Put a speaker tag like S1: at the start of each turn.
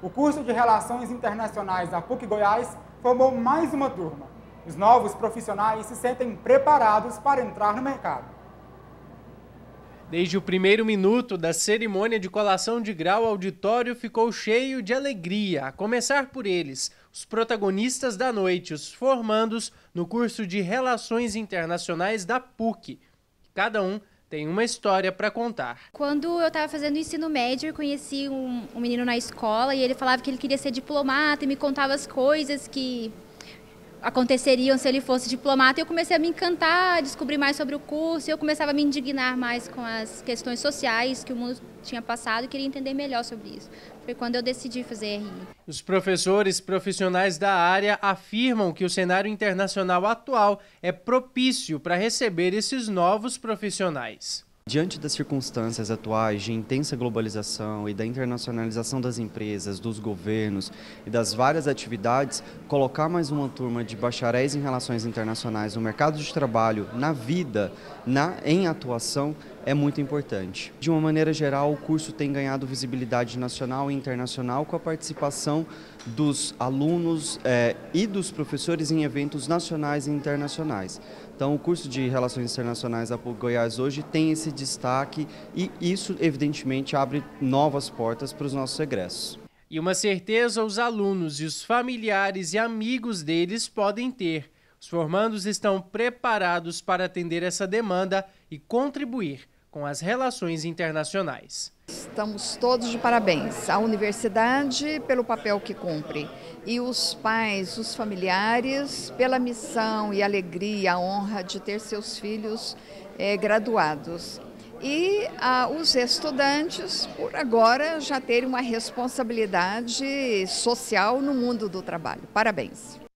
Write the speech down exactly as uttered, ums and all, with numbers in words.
S1: O curso de Relações Internacionais da PUC Goiás formou mais uma turma. Os novos profissionais se sentem preparados para entrar no mercado.
S2: Desde o primeiro minuto da cerimônia de colação de grau, o auditório ficou cheio de alegria, a começar por eles, os protagonistas da noite, os formandos no curso de Relações Internacionais da PUC. Cada um tem uma história para contar.
S3: Quando eu estava fazendo o ensino médio, eu conheci um, um menino na escola e ele falava que ele queria ser diplomata e me contava as coisas que aconteceriam se ele fosse diplomata. Eu comecei a me encantar, a descobrir mais sobre o curso e eu começava a me indignar mais com as questões sociais que o mundo tinha passado e queria entender melhor sobre isso. Foi quando eu decidi fazer R I.
S2: Os professores profissionais da área afirmam que o cenário internacional atual é propício para receber esses novos profissionais.
S4: Diante das circunstâncias atuais de intensa globalização e da internacionalização das empresas, dos governos e das várias atividades, colocar mais uma turma de bacharéis em relações internacionais no mercado de trabalho, na vida, na, em atuação, é muito importante. De uma maneira geral, o curso tem ganhado visibilidade nacional e internacional com a participação dos alunos eh, e dos professores em eventos nacionais e internacionais. Então, o curso de Relações Internacionais da PUC Goiás hoje tem esse destaque e isso, evidentemente, abre novas portas para os nossos egressos.
S2: E uma certeza os alunos e os familiares e amigos deles podem ter. Os formandos estão preparados para atender essa demanda e contribuir com as relações internacionais.
S5: Estamos todos de parabéns. A universidade pelo papel que cumpre e os pais, os familiares pela missão e alegria, a honra de ter seus filhos é, graduados. E ah, os estudantes, por agora, já terem uma responsabilidade social no mundo do trabalho. Parabéns.